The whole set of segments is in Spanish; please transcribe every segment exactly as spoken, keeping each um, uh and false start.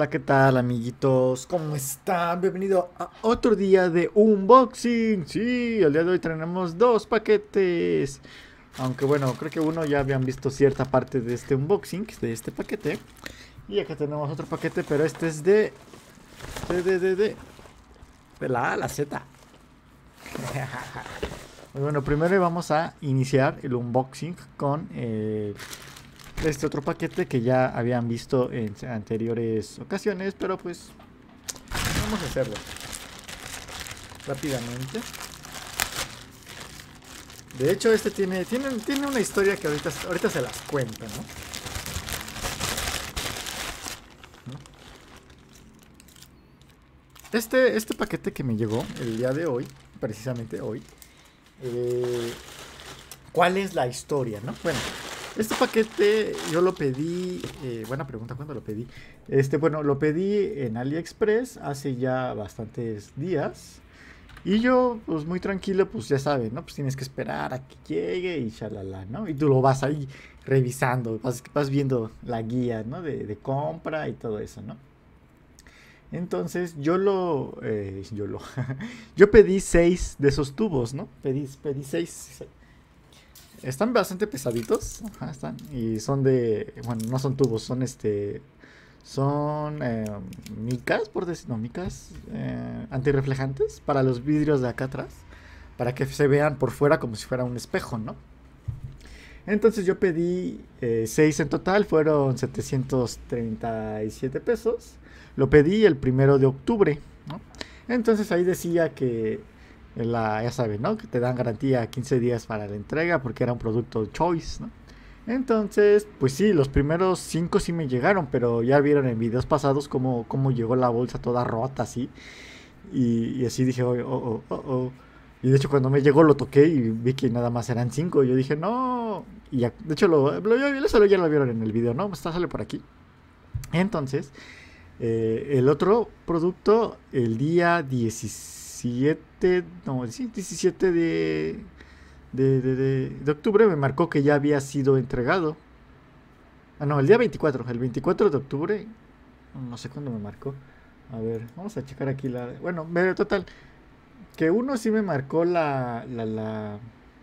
Hola, ¿qué tal, amiguitos? ¿Cómo están? Bienvenido a otro día de unboxing. Sí, el día de hoy tenemos dos paquetes. Aunque bueno, creo que uno ya habían visto cierta parte de este unboxing, de este paquete. Y acá tenemos otro paquete, pero este es de... De, de, de, de, de la A a la Z. Bueno, primero vamos a iniciar el unboxing con... Eh, este otro paquete que ya habían visto en anteriores ocasiones, pero pues vamos a hacerlo rápidamente. De hecho, este tiene, tiene, tiene una historia que ahorita, ahorita se las cuento, ¿no? Este, este paquete que me llegó el día de hoy, precisamente hoy, eh, ¿cuál es la historia, no? Bueno, este paquete yo lo pedí, eh, buena pregunta, ¿cuándo lo pedí? Este, bueno, lo pedí en AliExpress hace ya bastantes días. Y yo, pues muy tranquilo, pues ya saben, ¿no? Pues tienes que esperar a que llegue y shalala, ¿no? Y tú lo vas ahí revisando, vas, vas viendo la guía, ¿no? De, de compra y todo eso, ¿no? Entonces yo lo, eh, yo lo, yo pedí seis de esos tubos, ¿no? Pedí, pedí seis. Están bastante pesaditos, ajá, están, y son de, bueno, no son tubos, son este, son eh, micas, por decir, no, micas eh, antirreflejantes para los vidrios de acá atrás, para que se vean por fuera como si fuera un espejo, ¿no? Entonces yo pedí eh, seis en total, fueron setecientos treinta y siete pesos, lo pedí el primero de octubre, ¿no? Entonces ahí decía que la, ya saben, ¿no? Que te dan garantía quince días para la entrega porque era un producto choice, ¿no? Entonces, pues sí, los primeros cinco sí me llegaron, pero ya vieron en videos pasados cómo, cómo llegó la bolsa toda rota así. Y, y así dije, oh, oh, oh, oh. Y de hecho cuando me llegó lo toqué y vi que nada más eran cinco. Y yo dije, no. Y ya, de hecho lo, lo, eso ya lo vieron en el video, ¿no? Está, sale por aquí. Entonces, eh, el otro producto, el día diecisiete, no, sí, diecisiete de, de, de, de, de octubre me marcó que ya había sido entregado. Ah, no, el día veinticuatro, el veinticuatro de octubre, no sé cuándo me marcó. A ver, vamos a checar aquí la... Bueno, total, que uno sí me marcó la, la, la...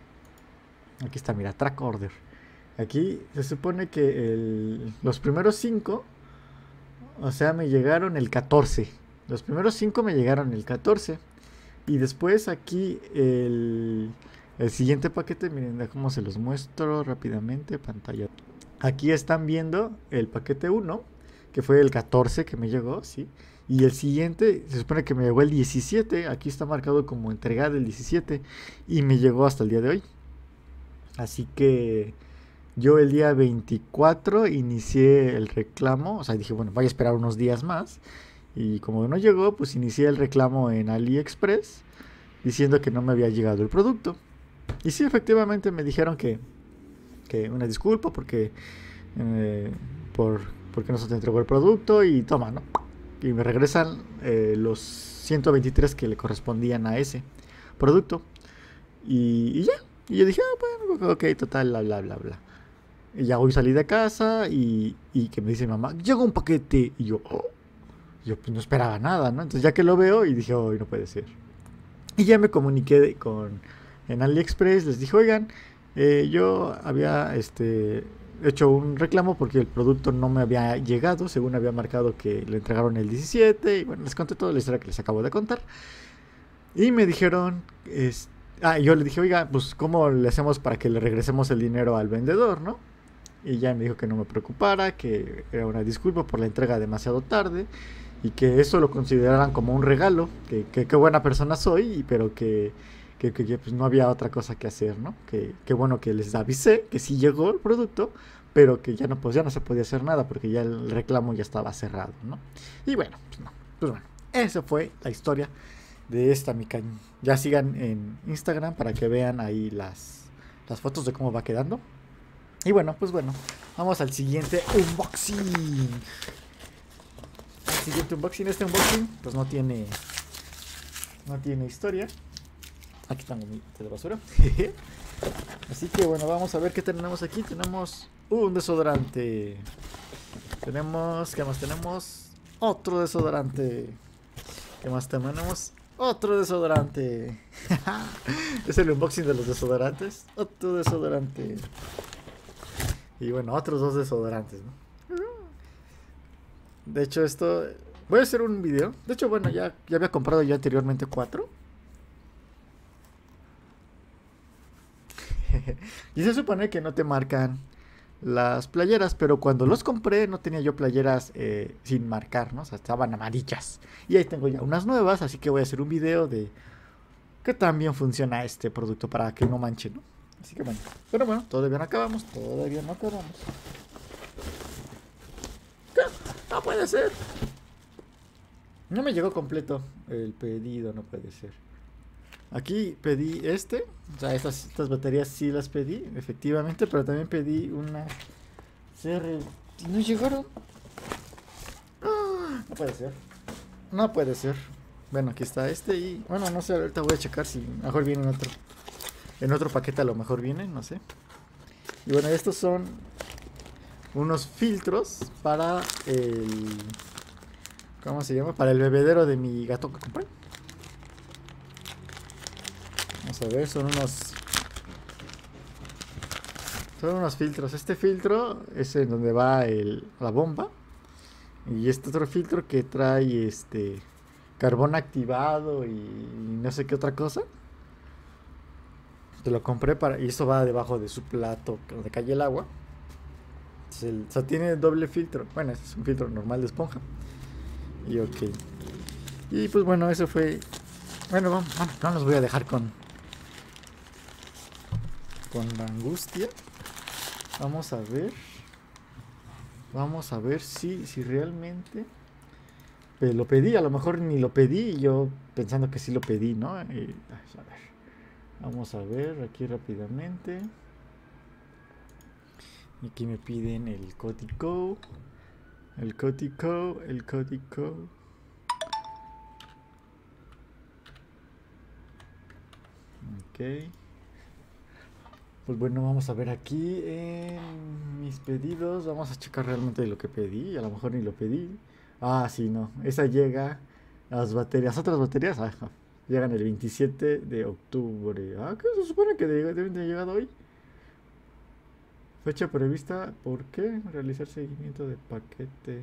Aquí está, mira, track order. Aquí se supone que el, los primeros cinco, o sea, me llegaron el catorce. Los primeros cinco me llegaron el catorce. Y después aquí el, el siguiente paquete, miren cómo se los muestro rápidamente, pantalla. Aquí están viendo el paquete uno, que fue el catorce que me llegó, ¿sí? Y el siguiente, se supone que me llegó el diecisiete, aquí está marcado como entregado el diecisiete, y me llegó hasta el día de hoy. Así que yo el día veinticuatro inicié el reclamo, o sea, dije, bueno, voy a esperar unos días más. Y como no llegó, pues inicié el reclamo en AliExpress diciendo que no me había llegado el producto. Y sí, efectivamente me dijeron que, que una disculpa porque, eh, por, porque no se te entregó el producto y toma, ¿no? Y me regresan eh, los ciento veintitrés que le correspondían a ese producto. Y, y ya. Y yo dije, ah, bueno, ok, total, bla, bla, bla, bla. Y ya hoy salí de casa y, y que me dice mamá, llegó un paquete. Y yo, oh. Yo pues no esperaba nada, ¿no? Entonces ya que lo veo y dije, oh, no puede ser. Y ya me comuniqué con en AliExpress, les dije, oigan, eh, yo había este hecho un reclamo porque el producto no me había llegado, según había marcado que lo entregaron el diecisiete, y bueno, les conté toda la historia que les acabo de contar. Y me dijeron, es, ah, yo le dije, oiga, pues ¿cómo le hacemos para que le regresemos el dinero al vendedor, no? Y ya me dijo que no me preocupara, que era una disculpa por la entrega demasiado tarde y que eso lo consideraran como un regalo, que qué buena persona soy, pero que, que, que, que pues no había otra cosa que hacer, ¿no? Que, que bueno que les avisé que sí llegó el producto, pero que ya no, pues ya no se podía hacer nada porque ya el reclamo ya estaba cerrado, ¿no? Y bueno, pues no, pues bueno, esa fue la historia de esta mica. Ya sigan en Instagram para que vean ahí las, las fotos de cómo va quedando. Y bueno, pues bueno, vamos al siguiente unboxing. El siguiente unboxing, este unboxing, pues no tiene, no tiene historia. Aquí tengo mi de basura. Así que bueno, vamos a ver qué tenemos aquí. Tenemos un desodorante. Tenemos, ¿qué más tenemos? Otro desodorante. ¿Qué más tenemos? Otro desodorante. Es el unboxing de los desodorantes. Otro desodorante. Y bueno, otros dos desodorantes, ¿no? De hecho, esto... Voy a hacer un video. De hecho, bueno, ya, ya había comprado yo anteriormente cuatro. Y se supone que no te marcan las playeras, pero cuando los compré no tenía yo playeras eh, sin marcar, ¿no? O sea, estaban amarillas. Y ahí tengo ya unas nuevas, así que voy a hacer un video de qué tan bien funciona este producto para que no manche, ¿no? Así que bueno, pero bueno, todavía no acabamos, todavía no acabamos. ¿Qué? No puede ser. No me llegó completo el pedido, no puede ser. Aquí pedí este, o sea, estas, estas baterías sí las pedí, efectivamente, pero también pedí una C R y no llegaron. No puede ser, no puede ser. Bueno, aquí está este y, bueno, no sé, ahorita voy a checar si mejor viene en otro, en otro paquete a lo mejor viene, no sé. Y bueno, estos son unos filtros para el, ¿cómo se llama? Para el bebedero de mi gato que compré. Vamos a ver, son unos Son unos filtros. Este filtro es en donde va el, la bomba. Y este otro filtro que trae este carbón activado y no sé qué otra cosa. Te lo compré para... Y eso va debajo de su plato donde cae el agua. El, o sea, tiene doble filtro. Bueno, este es un filtro normal de esponja. Y ok. Y pues bueno, eso fue... Bueno, vamos, vamos, no los voy a dejar con... Con la angustia. Vamos a ver. Vamos a ver si, si realmente... Pues lo pedí, a lo mejor ni lo pedí. Yo pensando que sí lo pedí, ¿no? Y, a ver. Vamos a ver aquí rápidamente. Y aquí me piden el código. El código, el código. Ok. Pues bueno, vamos a ver aquí en mis pedidos. Vamos a checar realmente lo que pedí. A lo mejor ni lo pedí. Ah, sí, no. Esa llega. Las baterías, otras baterías, ajá, llegan el veintisiete de octubre. Ah, ¿qué se supone que deben de haber llegado hoy? Fecha prevista, ¿por qué? Realizar seguimiento de paquete.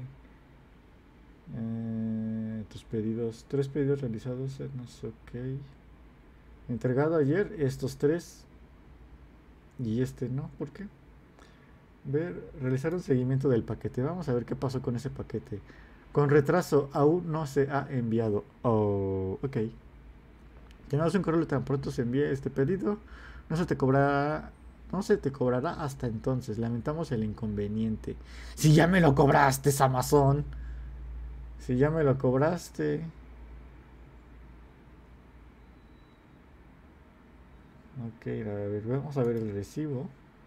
Eh, tus pedidos, tres pedidos realizados, no sé, ok. Entregado ayer, estos tres. Y este no, ¿por qué? Ver, realizar un seguimiento del paquete. Vamos a ver qué pasó con ese paquete. Con retraso, aún no se ha enviado. Oh, ok. Tenemos un correo tan pronto se envíe este pedido. No se te cobrará. No se te cobrará hasta entonces. Lamentamos el inconveniente. Si ya me lo cobraste, Amazon. Si ya me lo cobraste. Ok, a ver, vamos a ver el recibo.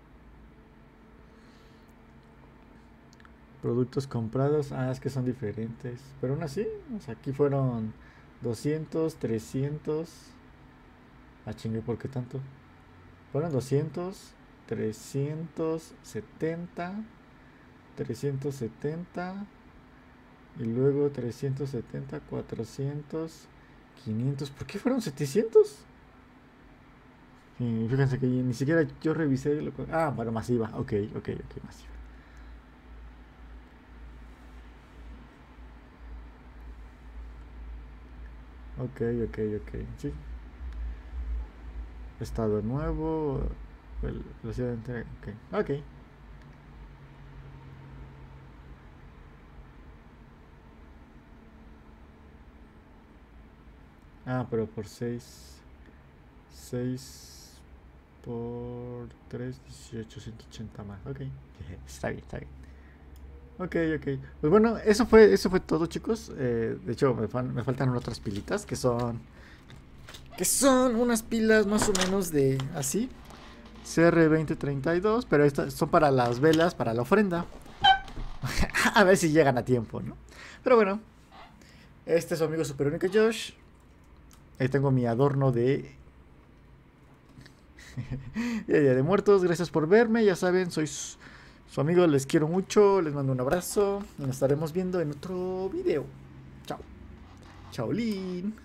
Productos comprados. Ah, es que son diferentes. Pero aún así, o sea, aquí fueron doscientos, trescientos. Ah, chingue, ¿por qué tanto? Fueron doscientos, trescientos setenta, trescientos setenta. Y luego trescientos setenta, cuatrocientos, quinientos. ¿Por qué fueron setecientos? Sí, fíjense que ni siquiera yo revisé lo que... Ah, bueno, masiva. Ok, ok, ok, masiva. Ok, ok, ok. Sí. Estado nuevo. Velocidad de entrega. Ok. Ok. Ah, pero por seis. seis por tres, dieciocho, ciento ochenta más. Ok. Está bien, está bien. Ok, ok. Pues bueno, eso fue, eso fue todo, chicos. Eh, de hecho, me, me faltan otras pilitas que son... Que son unas pilas más o menos de así. C R veinte treinta y dos. Pero estas son para las velas, para la ofrenda. A ver si llegan a tiempo, ¿no? Pero bueno. Este es su amigo Super Único Josh. Ahí tengo mi adorno de... Día de Muertos. Gracias por verme. Ya saben, soy Su amigo, les quiero mucho, les mando un abrazo y nos estaremos viendo en otro video. Chao. Chaolín.